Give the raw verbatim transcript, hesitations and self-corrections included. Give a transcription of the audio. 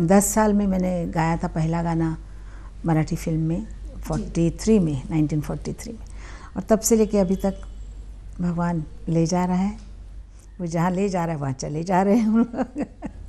दस साल में मैंने गाया था पहला गाना मराठी फिल्म में, तैंतालीस में, नाइनटीन फोर्टी थ्री में, और तब से लेके अभी तक भगवान ले जा रहा है, वो जहाँ ले जा रहा है वहाँ चले जा रहे हैं हम लोग।